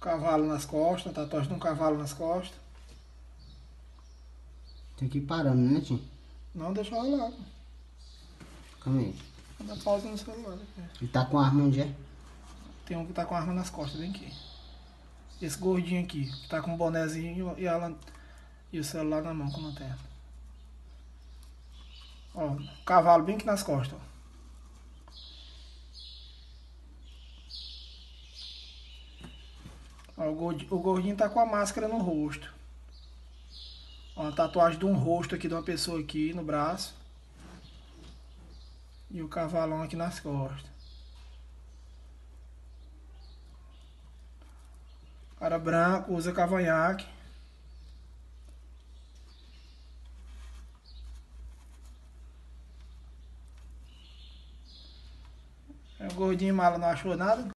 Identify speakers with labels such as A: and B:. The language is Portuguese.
A: Cavalo nas costas, tatuagem de um cavalo nas costas.
B: Tem que ir parando, né, tio?
A: Não, deixa eu rolar.
B: Calma aí.
A: Vou dar pausa no celular aqui.
B: Ele tá com a arma onde é?
A: Tem um que tá com a arma nas costas, vem aqui. Esse gordinho aqui, que tá com um bonezinho e o celular na mão com a lanterna. Ó, cavalo bem aqui nas costas, ó. Ó, o gordinho tá com a máscara no rosto. Ó, uma tatuagem de um rosto aqui de uma pessoa aqui no braço. E o cavalão aqui nas costas. Cara branco, usa cavanhaque. O gordinho mala não achou nada.